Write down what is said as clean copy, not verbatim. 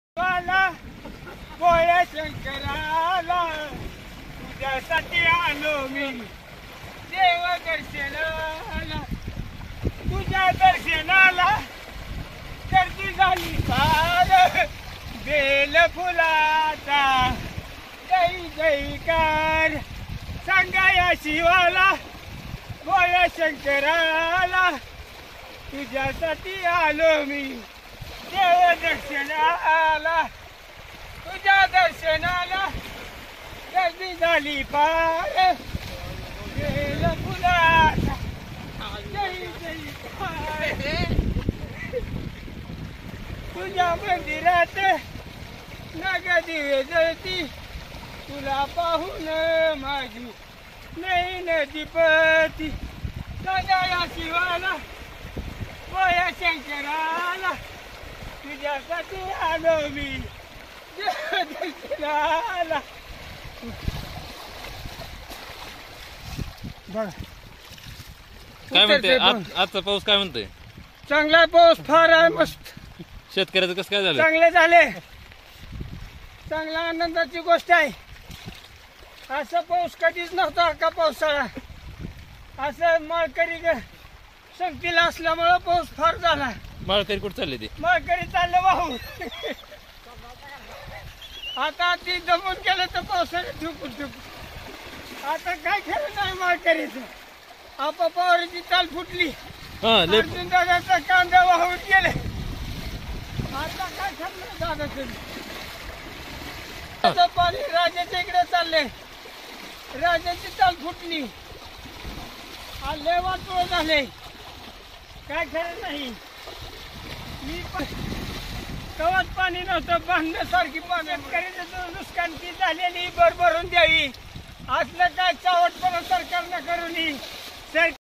भोळ्या शंकराला तुझ्यासाठी आलो मी देव दर्शनाला, तुझ्या दर्शनाला गर्दी झाली फार बेल फुलाचा जय जयकार सांगा या शिवाला भोळ्या शंकराला तुझ्यासाठी आलो मी देव दर्शनाला, तुझ्या दर्शनाला गर्दी झाली पार बेल फुलाचा जय जयकार तुझ्या मंदिरात नाग दिवे जळती तुला पाहून माझी नैन दीपती सांगा या शिवाला भोळ्या शंकराला तुझ्यासाठी आलो मी देव दर्शनाला. बघा काय म्हणते आजचा पाऊस काय म्हणतोय? चांगला पाऊस फार आहे, मस्त. शेतकऱ्याचं कसं काय झालं? चांगले झाले, चांगला आनंदाची गोष्ट आहे. असं पाऊस कधीच नव्हता का पावसाळा. असं माळकरी संगतीला असल्यामुळं पाऊस फार झाला. माळकरी कुठं चालले ते? माळकरी चाललं वाहून. आता ती जमून केलं तर पावसाने ठुकून ठुकून आता काय खरं नाही माळकरीचं. आपापावरची चाल फुटली, अर्जुन दादाचा कांदा वाहून गेले. आता काय ठरलं दादा तरी पाणी राजाच्या इकडे चालले, राजाची चाल फुटली, आले वाटोळ झाले, काय खरं नाही. मी कवात पाणी नव्हतं, बांधण्यासारखी शेतकऱ्याचं नुकसान ती झालेली भरभरून द्यावी. असलं काय चावटपणा सरकारनं करून